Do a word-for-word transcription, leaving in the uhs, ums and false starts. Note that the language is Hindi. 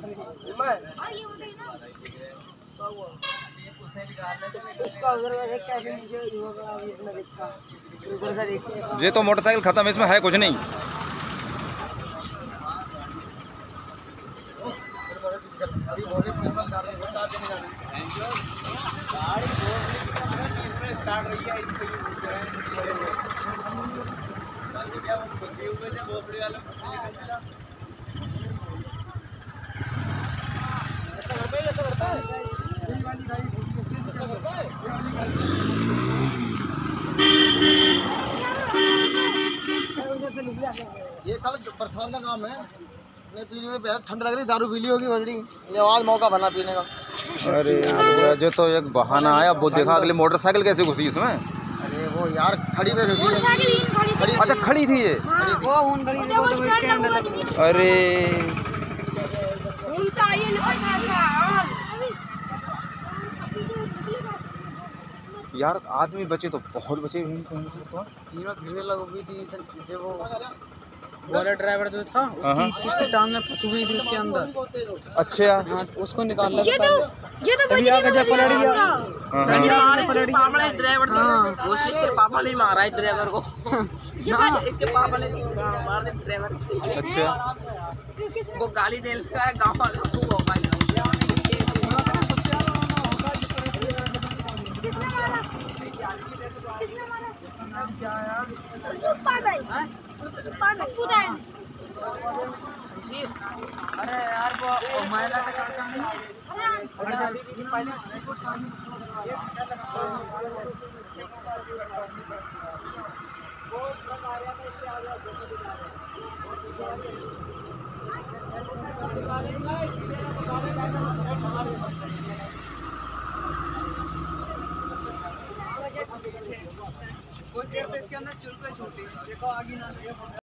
ये तो मोटरसाइकिल खत्म है, इसमें है कुछ नहीं। ये कल बरसात का काम है, पीने में ठंड लग रही, दारू पीली होगी बजरी, ये आज मौका बना पीने का। अरे जो तो एक बहाना आया, वो देखा अगले मोटरसाइकिल कैसे घुसी इसमें। अरे वो यार खड़ी पे घुसी है। अच्छा खड़ी थी ये। वो उन खड़ी थी, वो तो स्टैंड लगी। अरे यार आदमी बचे तो बहुत बचे। भीड़ लग हुई थी वो वाला ड्राइवर जो था, उसकी कितनी टांग में फंसी हुई थी उसके अंदर। अच्छा हाँ, उसको निकाल लिया। ये तो ये तो तभी आगे जब पलट गया, ड्राइवर वो इसके पापा ने मारा है ड्राइवर को। इसके पापा ने मार दिया ड्राइवर। अच्छा वो गाली दे रहा है गाँव वालों को। अरे यार वो महिला का लड़का नहीं। कुछ देर से इसके अंदर चुल पे छूटी, देखो आगे ना।